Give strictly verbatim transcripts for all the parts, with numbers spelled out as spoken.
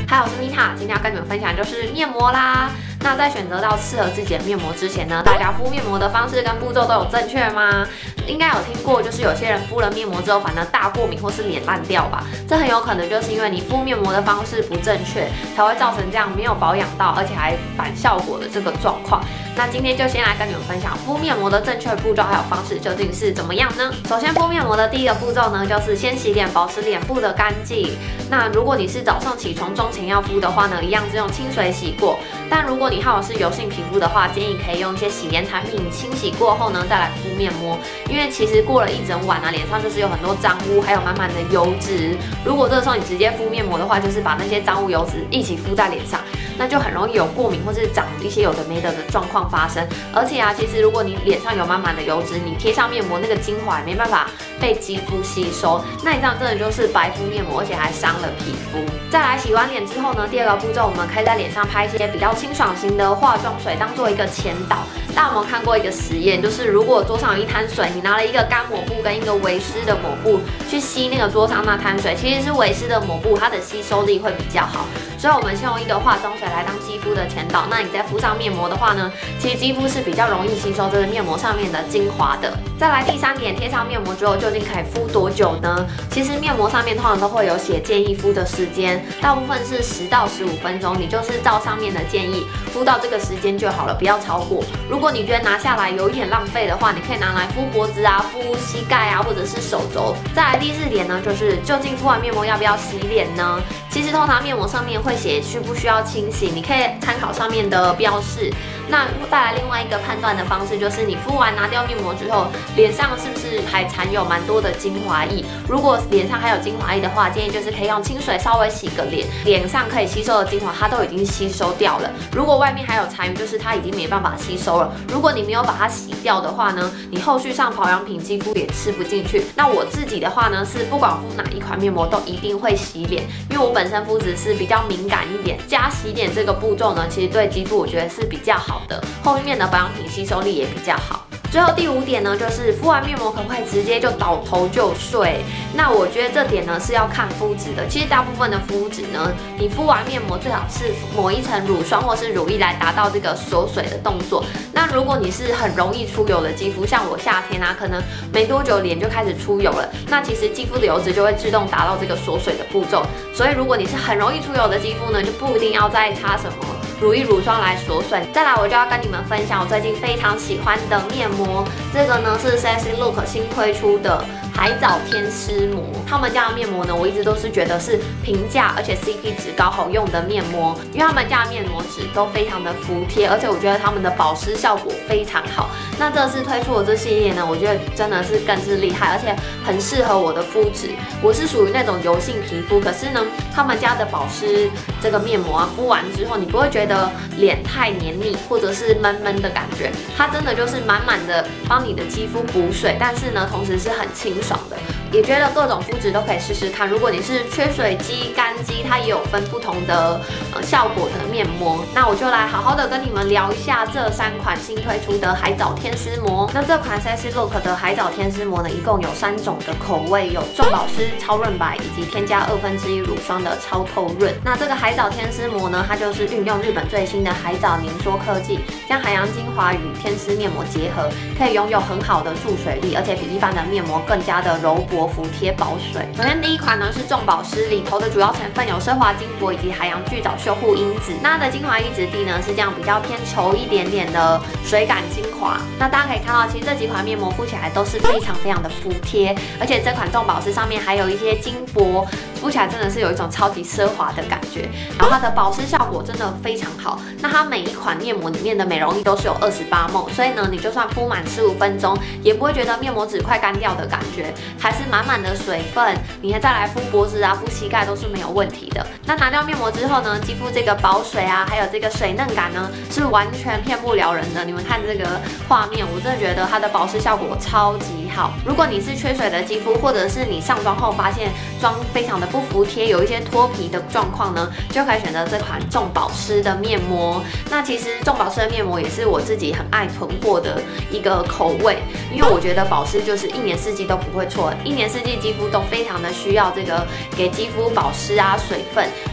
嗨，我是米塔，今天要跟你们分享就是面膜啦。那在选择到适合自己的面膜之前呢，大家敷面膜的方式跟步骤都有正确吗？应该有听过，就是有些人敷了面膜之后，反而大过敏或是脸烂掉吧？这很有可能就是因为你敷面膜的方式不正确，才会造成这样没有保养到，而且还反效果的这个状况。那今天就先来跟你们分享敷面膜的正确步骤还有方式究竟是怎么样呢？首先敷面膜的第一个步骤呢，就是先洗脸，保持脸部的干净。那如果你是早上起床妆前要敷的话呢，一样是用清水洗过。但如果你还有是油性皮肤的话，建议可以用一些洗脸产品清洗过后呢，再来敷面膜。因为其实过了一整晚啊，脸上就是有很多脏污，还有满满的油脂。如果这个时候你直接敷面膜的话，就是把那些脏污油脂一起敷在脸上，那就很容易有过敏或是长一些有的没的的状况发生。而且啊，其实如果你脸上有满满的油脂，你贴上面膜，那个精华也没办法被肌肤吸收，那你这样真的就是白敷面膜，而且还伤了皮肤。再来洗完脸之后呢，第二个步骤我们可以在脸上拍一些比较清爽型的化妆水，当做一个前导。大家有没有看过一个实验？就是如果桌上有一滩水，你拿了一个干抹布跟一个微湿的抹布去吸那个桌上那滩水，其实是微湿的抹布，它的吸收力会比较好。所以我们先用一个化妆水来当肌肤的前导，那你再敷上面膜的话呢，其实肌肤是比较容易吸收这个面膜上面的精华的。再来第三点，贴上面膜之后究竟可以敷多久呢？其实面膜上面通常都会有写建议敷的时间，大部分是十到十五分钟，你就是照上面的建议敷到这个时间就好了，不要超过。如果你觉得拿下来有一点浪费的话，你可以拿来敷脖子啊、敷膝盖啊，或者是手肘。再来第四点呢，就是究竟敷完面膜要不要洗脸呢？其实通常面膜上面会写需不需要清洗，你可以参考上面的标示。那带来另外一个判断的方式，就是你敷完拿掉面膜之后，脸上是不是还残有蛮多的精华液？如果脸上还有精华液的话，建议就是可以用清水稍微洗个脸，脸上可以吸收的精华它都已经吸收掉了。如果外面还有残余，就是它已经没办法吸收了。如果你没有把它洗掉的话呢，你后续上保养品肌肤也吃不进去。那我自己的话呢，是不管敷哪一款面膜都一定会洗脸，因为我本身肤质是比较敏感一点，加洗脸这个步骤呢，其实对肌肤我觉得是比较好的，后面的保养品吸收力也比较好。最后第五点呢，就是敷完面膜可不可以直接就倒头就睡？那我觉得这点呢是要看肤质的。其实大部分的肤质呢，你敷完面膜最好是抹一层乳霜或是乳液来达到这个锁水的动作。那如果你是很容易出油的肌肤，像我夏天啊，可能没多久脸就开始出油了，那其实肌肤的油脂就会自动达到这个锁水的步骤。所以如果你是很容易出油的肌肤呢，就不一定要再擦什么乳液、乳霜来锁水。再来，我就要跟你们分享我最近非常喜欢的面膜，这个呢是 Sassy Look 新推出的海藻天丝膜。他们家的面膜呢，我一直都是觉得是平价而且 C P 值高好用的面膜，因为他们家的面膜纸都非常的服帖，而且我觉得他们的保湿效果非常好。那这次推出的这系列呢，我觉得真的是更是厉害，而且很适合我的肤质。我是属于那种油性皮肤，可是呢，他们家的保湿这个面膜啊，敷完之后你不会觉得脸太黏腻或者是闷闷的感觉，它真的就是满满的帮你的肌肤补水，但是呢，同时是很清爽的。也觉得各种肤质都可以试试看。如果你是缺水肌、干肌，它也有分不同的呃效果的面膜。那我就来好好的跟你们聊一下这三款新推出的海藻天丝膜。那这款 Sassy Look 的海藻天丝膜呢，一共有三种的口味，有重保湿、超润白以及添加二分之一乳霜的超透润。那这个海藻天丝膜呢，它就是运用日本最新的海藻凝缩科技，将海洋精华与天丝面膜结合，可以拥有很好的注水力，而且比一般的面膜更加的柔薄、服帖、保水。首先第一款呢是重保湿，里头的主要成分有奢华金箔以及海洋巨藻修护因子。那它的精华液质地呢是这样比较偏稠一点点的水感精华。那大家可以看到，其实这几款面膜敷起来都是非常非常的服帖，而且这款重保湿上面还有一些金箔，敷起来真的是有一种超级奢华的感觉。然后它的保湿效果真的非常好。那它每一款面膜里面的美容液都是有二十八毫升，所以呢，你就算敷满十五分钟，也不会觉得面膜纸快干掉的感觉，还是满满的水分。你再来敷脖子啊、敷膝盖都是没有问题的。那拿掉面膜之后呢，肌肤这个保水啊，还有这个水嫩感呢，是完全骗不了人的。你们看这个画面，我真的觉得它的保湿效果超级好。如果你是缺水的肌肤，或者是你上妆后发现妆非常的不服帖，有一些脱皮的状况呢，就可以选择这款重保湿的面膜。那其实重保湿的面膜也是我自己很爱囤货的一个口味，因为我觉得保湿就是一年四季都不会错，一年四季肌肤都非常的需要这个给肌肤保湿啊、水分，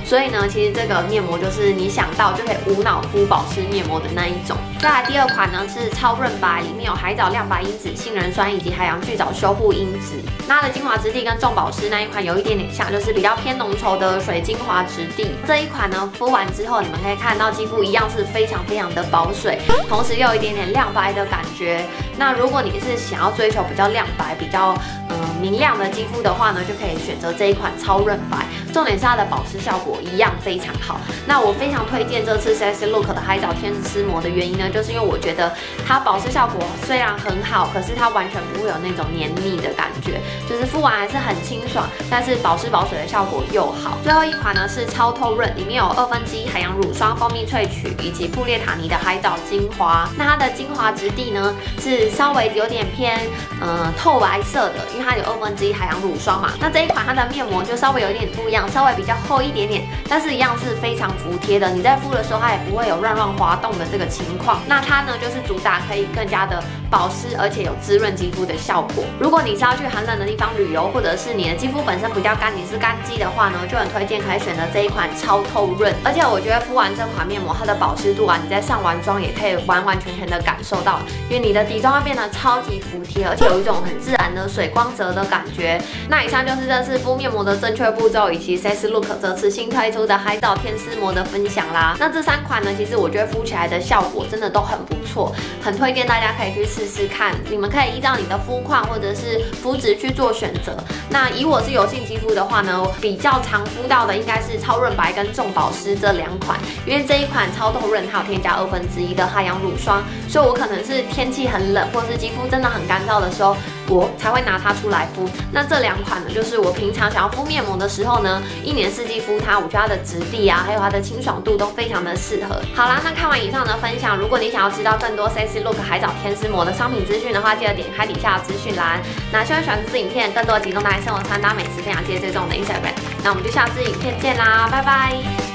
所以呢，其实这个面膜就是你想到就可以无脑敷保湿面膜的那一种。再来第二款呢是超润白，里面有海藻亮白因子、杏仁酸以及海洋巨藻修护因子。那它的精华质地跟重保湿那一款有一点点像，就是比较偏浓稠的水精华质地。这一款呢敷完之后，你们可以看到肌肤一样是非常非常的保水，同时又有一点点亮白的感觉。那如果你是想要追求比较亮白、比较嗯、呃、明亮的肌肤的话呢，就可以选择这一款超润白。重点是它的保湿效果一样非常好。那我非常推荐这次 Sassy Look 的海藻天使丝膜的原因呢，就是因为我觉得它保湿效果虽然很好，可是它完全不会有那种黏腻的感觉，就是敷完还是很清爽，但是保湿保水的效果又好。最后一款呢是超透润，里面有二分之一海洋乳霜、蜂蜜萃取以及布列塔尼的海藻精华。那它的精华质地呢是稍微有点偏呃透白色的，因为它有二分之一海洋乳霜嘛。那这一款它的面膜就稍微有一点不一样，稍微比较厚一点点，但是一样是非常服帖的。你在敷的时候，它也不会有乱乱滑动的这个情况。那它呢就是主打可以更加的保湿，而且有滋润肌肤的效果。如果你是要去寒冷的地方旅游，或者是你的肌肤本身比较干，你是干肌的话呢，就很推荐可以选择这一款超透润。而且我觉得敷完这款面膜，它的保湿度啊，你在上完妆也可以完完全全的感受到，因为你的底妆会变得超级服帖，而且有一种很自然的水光泽的感觉。那以上就是这次敷面膜的正确步骤，以及 Sassy Look 这次新推出的海藻天丝膜的分享啦。那这三款呢，其实我觉得敷起来的效果真的都很不错，很推荐大家可以去试试看。你们可以依照你的肤况或者是肤质去做选择。那以我是油性肌肤的话呢，比较常敷到的应该是超润白跟重保湿这两款，因为这一款超透润它有添加二分之一的海洋乳霜，所以我可能是天气很冷或是肌肤真的很干燥的时候，我才会拿它出来敷。那这两款呢，就是我平常想要敷面膜的时候呢，一年四季敷它，我觉得它的质地啊，还有它的清爽度都非常的适合。好啦，那看完以上的分享，如果你想要知道更多 Sassy Look 海藻天丝膜的商品资讯的话，记得点开底下的资讯栏。那希望喜欢这支影片，更多集中带来生活穿搭美食分享，记得追踪我们的 Instagram。那我们就下支影片见啦，拜拜。